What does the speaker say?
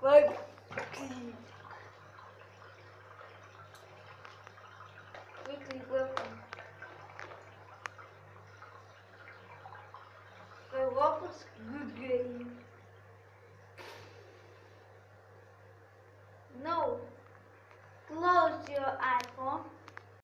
But quickly welcome. The Roblox good game. No. Close your iPhone.